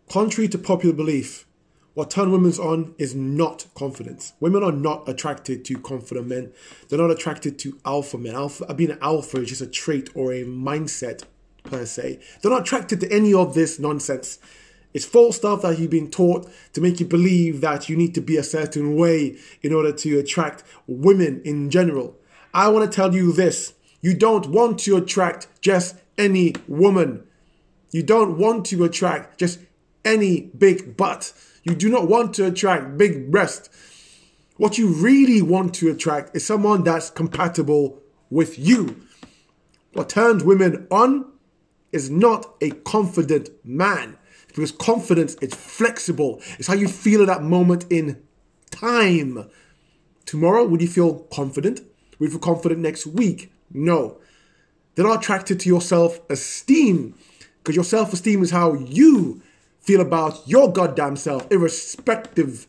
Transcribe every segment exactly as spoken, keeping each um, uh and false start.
Contrary to popular belief, what turns women on is not confidence. Women are not attracted to confident men. They're not attracted to alpha men. Alpha, being an alpha is just a trait or a mindset per se. They're not attracted to any of this nonsense. It's false stuff that you've been taught to make you believe that you need to be a certain way in order to attract women in general. I want to tell you this. You don't want to attract just any woman. You don't want to attract just any big butt. You do not want to attract big breast. What you really want to attract is someone that's compatible with you. What turns women on is not a confident man. Because confidence is flexible. It's how you feel at that moment in time. Tomorrow, would you feel confident? Would you feel confident next week? No. They're not attracted to your self-esteem. Because your self-esteem is how you feel about your goddamn self, irrespective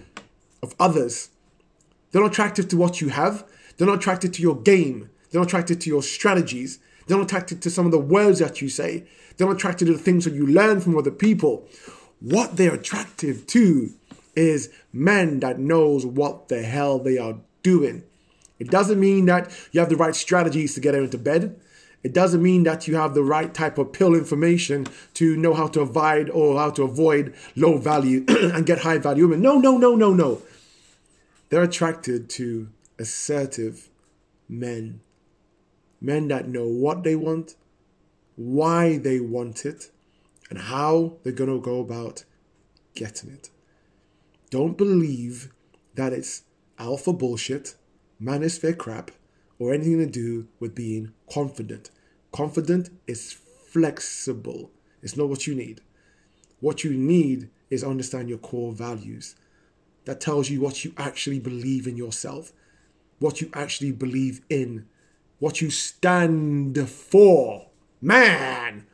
of others. They're not attracted to what you have. They're not attracted to your game. They're not attracted to your strategies. They're not attracted to some of the words that you say. They're not attracted to the things that you learn from other people. What they're attracted to is men that knows what the hell they are doing. It doesn't mean that you have the right strategies to get her into bed. It doesn't mean that you have the right type of pill information to know how to avoid or how to avoid low value and get high value women. No, no, no, no, no. They're attracted to assertive men. Men that know what they want, why they want it, and how they're going to go about getting it. Don't believe that it's alpha bullshit, manosphere crap, or anything to do with being confident. Confident is flexible. It's not what you need. What you need is understand your core values. That tells you what you actually believe in yourself, what you actually believe in, what you stand for. Man!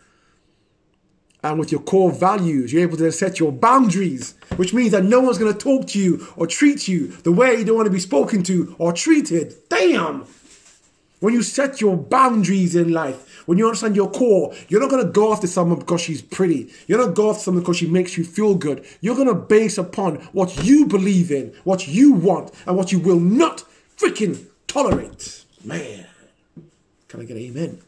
And with your core values, you're able to set your boundaries, which means that no one's going to talk to you or treat you the way you don't want to be spoken to or treated. Damn! When you set your boundaries in life, when you understand your core, you're not going to go after someone because she's pretty. You're not going to go after someone because she makes you feel good. You're going to base upon what you believe in, what you want, and what you will not freaking tolerate. Man, can I get an amen?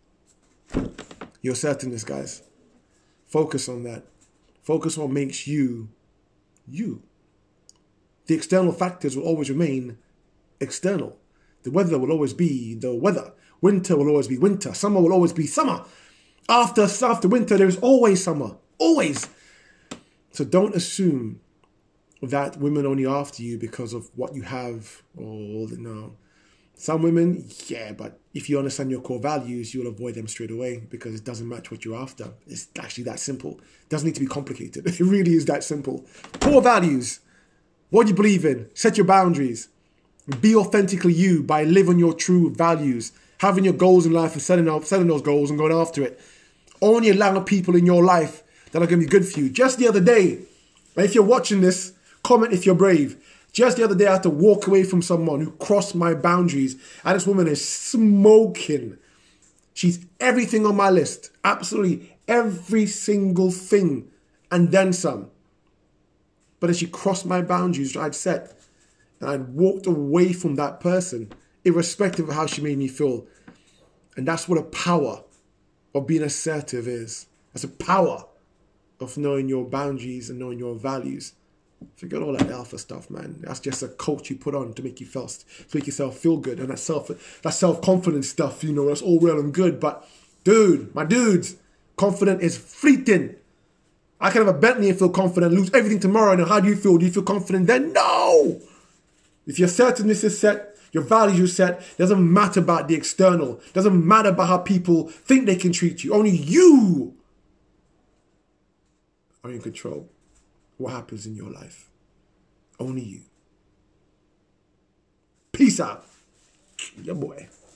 You're certain this, guys. Focus on that. Focus on what makes you, you. The external factors will always remain external. The weather will always be the weather. Winter will always be winter. Summer will always be summer. After, after winter, there is always summer. Always. So don't assume that women are only after you because of what you have. Or no. Some women, yeah, but if you understand your core values, you'll avoid them straight away because it doesn't match what you're after. It's actually that simple. It doesn't need to be complicated. It really is that simple. Core values. What do you believe in? Set your boundaries. Be authentically you by living your true values. Having your goals in life and setting up, setting those goals and going after it. Only allow people in your life that are going to be good for you. Just the other day, if you're watching this, comment if you're brave. Just the other day, I had to walk away from someone who crossed my boundaries. And this woman is smoking. She's everything on my list. Absolutely every single thing. And then some. But as she crossed my boundaries, I'd set. And I'd walked away from that person, irrespective of how she made me feel. And that's what a power of being assertive is. That's a power of knowing your boundaries and knowing your values. Forget all that alpha stuff, man. That's just a coat you put on to make you feel, to make yourself feel good. And that self, that self-confidence stuff, you know, that's all well and good. But dude, my dudes, confident is fleeting. I can have a Bentley and feel confident, lose everything tomorrow. And how do you feel? Do you feel confident then? No! If your assertiveness is set, your values are set, it doesn't matter about the external. It doesn't matter about how people think they can treat you. Only you are in control. What happens in your life. Only you. Peace out. Yeah, boy.